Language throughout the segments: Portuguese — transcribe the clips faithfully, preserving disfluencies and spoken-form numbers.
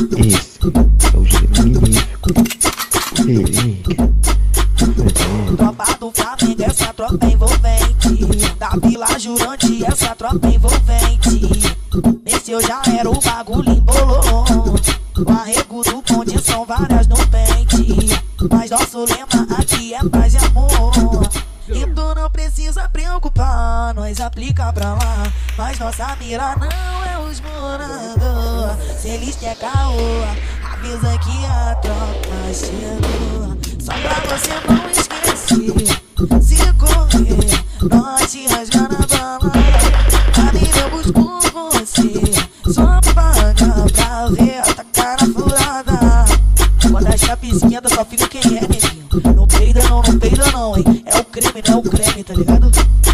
Esse é o giro magnífico. Relíquia. Tropa do Flamengo, essa tropa envolvente. Da Vila Jurante, essa tropa envolvente. Esse eu já era, o bagulho embolou. O arrego do bonde são várias no pente. Mas nosso lema aqui é paz e amor. E tu não precisa preocupar, nós aplica pra lá. Mas nossa mira não é os moradores. Se eles querem caô, avisa que a tropa chegou. Só pra você não esquecer, se correr, nós te rasga na bala. Caminhamos por você, só paga pra ver a cara furada. Quando a chapa esquenta só fica quem é, neguinho. Não peida não, não peida não, hein. É o creme, não é o creme, tá ligado?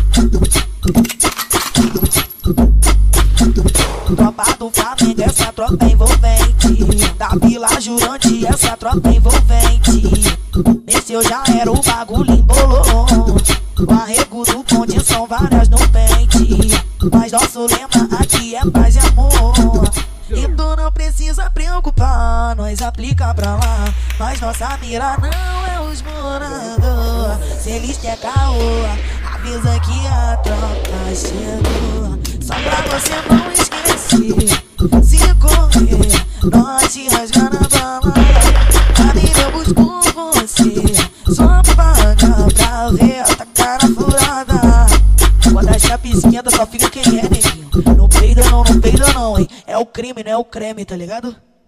Tropa do Flamengo, essa tropa envolvente. Da Vila Jurante, essa tropa envolvente. Nesse eu já era, o bagulho embolou. O arrego do bonde são várias no pente. Mas nosso lema aqui é paz e amor. E tu não precisa preocupar, nós aplica pra lá. Mas nossa mira não é os moradores. Se eles querem caô, avisa que a tropa chegou. Só pra você não esquecer, se correr, nós te rasga na bala. Caminhamos por você, só paga pra ver a cara furada. Quando a chapa esquenta só fica quem é, neguinho. Não peida não, não peida não, hein. É o crime, não é o creme, tá ligado?